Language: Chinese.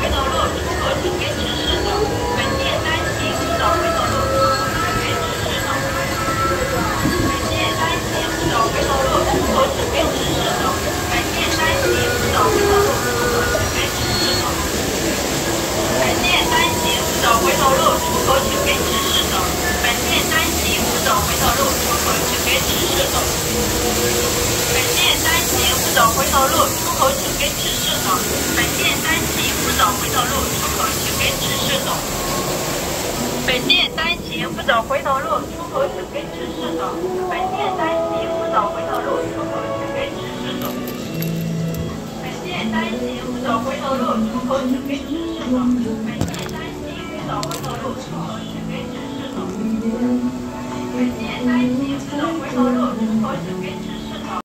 头路，出口请给指示走。本店单行勿走回头路，出口请给指示走。本店单行勿走回头路，出口请给指示走。本店单行勿走回头路，出口请给指示走。本店单行勿走回头路，出口请给指示走。本店单行勿走回头路，出口请给指示走。本店单行勿走回头路，出口请给指示走。本店单行勿走回头路，出口请给指示走。本店单行勿走回头路，出口请给指示走。本店单行勿走回头路，出口请给指示走。本店单行勿走回头路，出口请给指示走。